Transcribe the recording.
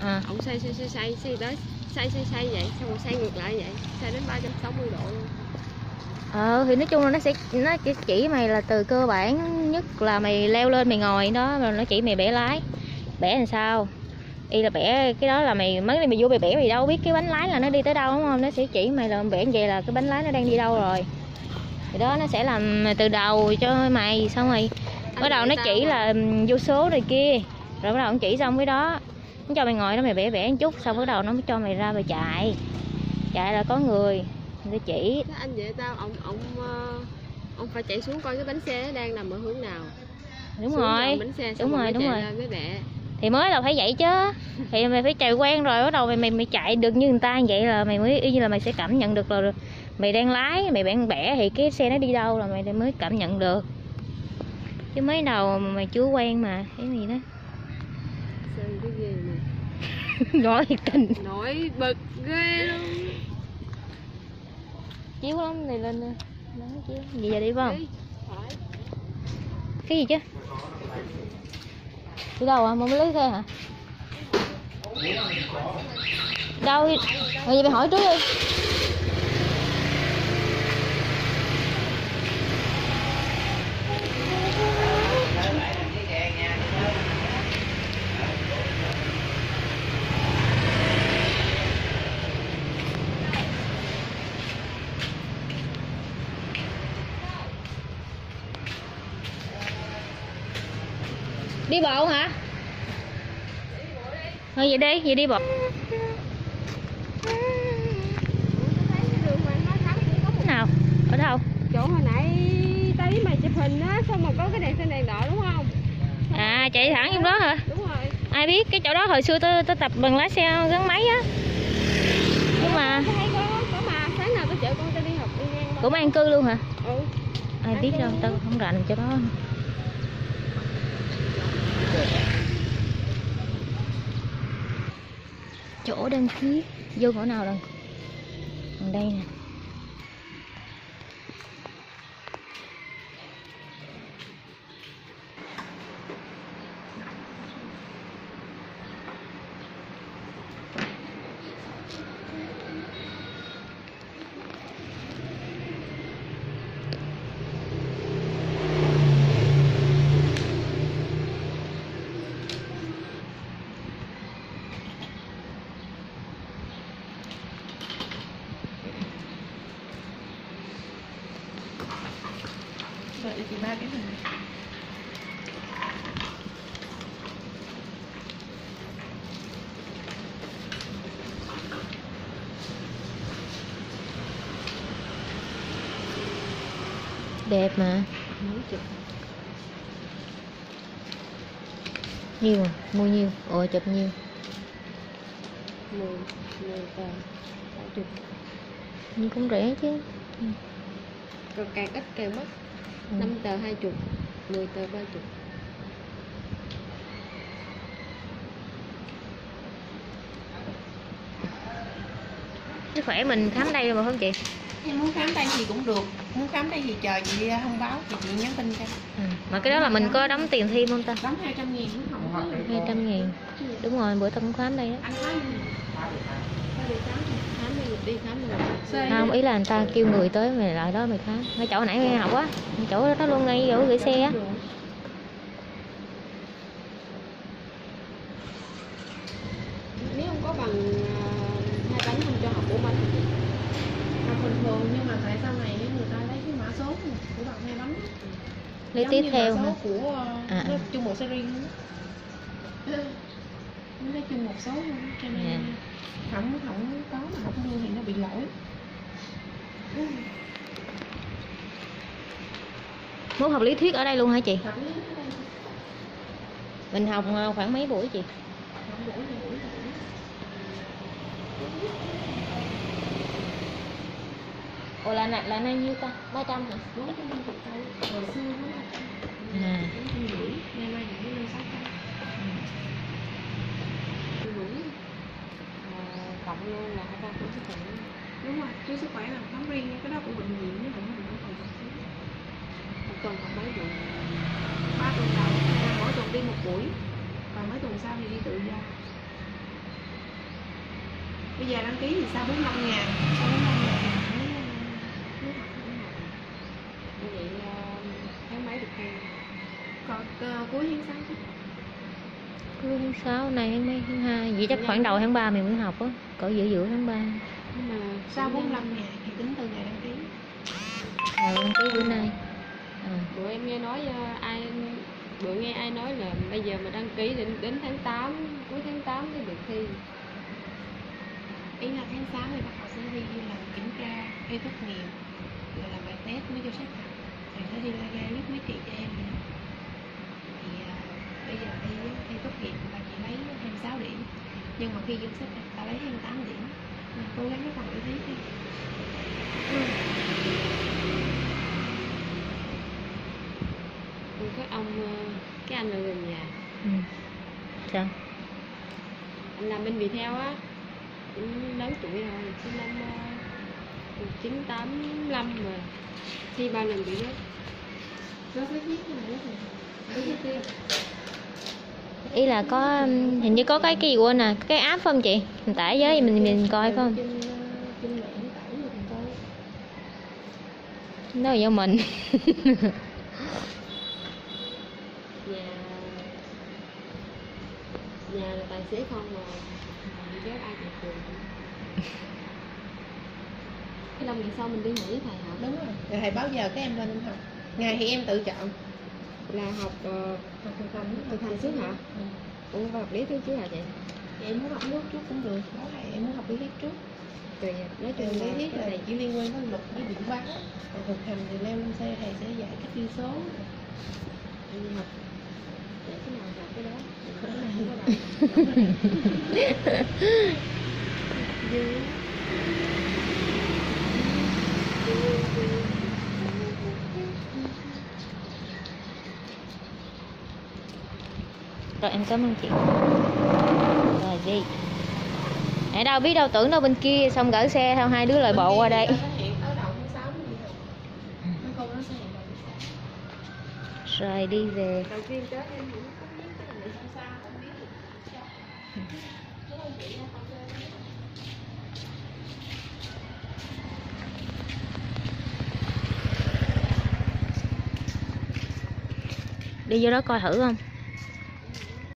Ông xoay tới xoay vậy, xong rồi xoay ngược lại vậy, xoay đến 360 độ luôn. Thì nói chung là nó chỉ mày là từ cơ bản nhất là mày leo lên mày ngồi đó, rồi nó chỉ mày bẻ lái, bẻ làm sao. Y là bẻ cái đó là mày mới mày vô mày bẻ, mày đâu biết cái bánh lái là nó đi tới đâu, đúng không? Nó sẽ chỉ mày là bẻ như vậy là cái bánh lái nó đang đi đâu rồi. Thì đó nó sẽ làm từ đầu cho mày, xong rồi bắt đầu nó chỉ là vô số này kia, rồi bắt đầu nó chỉ xong cái đó nó cho mày ngồi đó mày bẻ bẻ một chút, xong bắt đầu nó mới cho mày ra mày chạy là có người ta chỉ. Thế anh vậy tao ông phải chạy xuống coi cái bánh xe nó đang nằm ở hướng nào. Đúng xuống rồi, bánh xe, đúng rồi. mới bẻ. Thì mới là phải vậy chứ, thì mày phải chạy quen rồi bắt đầu mày chạy được như người ta vậy là mày mới y như là mày sẽ cảm nhận được là mày đang lái, mày đang bẻ thì cái xe nó đi đâu là mày mới cảm nhận được. Chứ mới đầu mày chưa quen mà cái gì đó. Sao cái ghê này. Nói thiệt tình. Nổi bật ghê luôn. Chiếu lắm này lên nè. Gì giờ đi không? Cái gì chứ? Đi đâu à? Mà mới lấy xe hả? Đâu? Rồi mày hỏi trước đi. Đi bộ hả? Thôi vậy đi bộ. Nào? Ở đâu? Chỗ hồi nãy tao với mày chụp hình á, xong mà có cái đèn xanh đèn đỏ đúng không? À, chạy thẳng trong đó hả? Đúng rồi. Ai biết, cái chỗ đó hồi xưa tôi tập bằng lái xe gắn máy á. Nhưng mà thấy có mà sáng nào tôi chở con tao đi học đi ngang. cũng an cư luôn hả? Ừ. Ai biết đâu, tao không rành chỗ đó. Chỗ đăng ký vô chỗ nào rồi? Còn đây nè. Vậy thì 3 cái hình. Đẹp mà. Nhiêu à? Mua nhiêu? Ồ, chụp nhiêu? 10 tờ 20. Nhưng cũng rẻ chứ. Rồi càng ít càng mất. 5 tờ 20, 10 tờ 30. Chứ khỏe mình khám đây rồi mà không chị? Em muốn khám đây thì cũng được, muốn khám đây thì chờ chị thông báo thì chị nhắn tin cho. Mà cái đó là mình có đóng tiền thêm không ta? Đóng 200.000 đúng không? 200.000. Đúng rồi, bữa tao cũng khám đây đó. Anh nói gì? Đi khám rồi. Không, ý là người ta kêu người tới mày lại đó mày khám. Cái chỗ nãy nghe học á, chỗ đó luôn ngay chỗ gửi xe á. Nếu không có bằng 2 bánh không cho học 4 bánh. Học bình thường nhưng mà tại sau này người ta lấy cái mã số của bạn 2 bánh. Lấy tiếp theo hả? hả? Của chung một series nó lấy chung một số luôn, cho nên không có mà không đưa thì nó bị lỗi. Môn học lý thuyết ở đây luôn hả chị? Học lý thuyết ở đây. Mình học khoảng mấy buổi chị? Học buổi. Ồ là bao nhiêu ta? 300 hả? 450 thôi. Hồi xưa nó 300. À. 450, nay mai cũng lên 600. Cộng luôn là 200 của sức khỏe. Đúng rồi, chứ sức khỏe là khám riêng, cái đó của bệnh viện chứ không phải phòng bác sĩ. Một tuần học mấy buổi? 3 tuần đầu, mỗi tuần đi một buổi, còn mấy tuần sau thì đi tự do. Bây giờ đăng ký thì sao 45 ngàn, sau 45 ngàn vậy tháng mấy được thi? còn cuối tháng 6 chứ. Cuối tháng 6 này tháng mấy tháng 2 vậy chắc khoảng đầu tháng 3 mình mới học á, cỡ giữa tháng 3. Nhưng mà Sau 45 ngày thì tính từ ngày đăng ký. Đăng ký bữa nay. bữa em nghe nói bữa nghe ai nói là bây giờ mà đăng ký đến tháng 8, cuối tháng 8 mới được thi. Ý là tháng 6 thì bắt đầu sẽ đi làm kiểm tra thi tốt nghiệp, rồi làm bài test mới cho xét học, rồi sẽ đi ra ga giúp mấy chị cho em vậy đó. Thì bây giờ thi tốt nghiệp là chị lấy 26 điểm, nhưng mà khi vô xét học ta lấy 28 điểm, mình cố gắng cái phần lý thuyết đi. Cái anh ở gần nhà, Sao? anh làm bên Viettel á, cũng lớn tuổi rồi, sinh năm 1985 mà thi 3 lần bị rớt. Rớt lý thuyết này rất là Ý là có hình như có cái gì quên à, cái app phải không chị? Mình tải với mình coi phải không? trên mạng tải rồi mình coi. Nó là do mình. Nhà là tài xế không mà bị rớt ai chịu cười. Cái năm ngày sau mình đi hỏi với thầy học. Đúng rồi, rồi thầy báo giờ các em lên em học. Ngày thì em tự chọn. Là học thực hành trước hả? Ủa và học lý thuyết trước hả chị? Thì em muốn học nước trước cũng được, báo thầy em muốn học lý thuyết trước. Tùy, nói Trường chung lý là thuyết là thầy chỉ liên quan đến luật với điểm bán. Còn thực hành thì leo lên xe thầy sẽ dạy cách ghi số. đi học để cái nào gặp cái đó. Rồi em cảm ơn chị. Rồi đi. Ở đâu biết đâu, tưởng đâu bên kia xong gửi xe theo hai đứa lại bộ qua đây. Rồi đi về. Đầu tiên tới em cũng không biết cái này sao không biết. Đi vô đó coi thử không?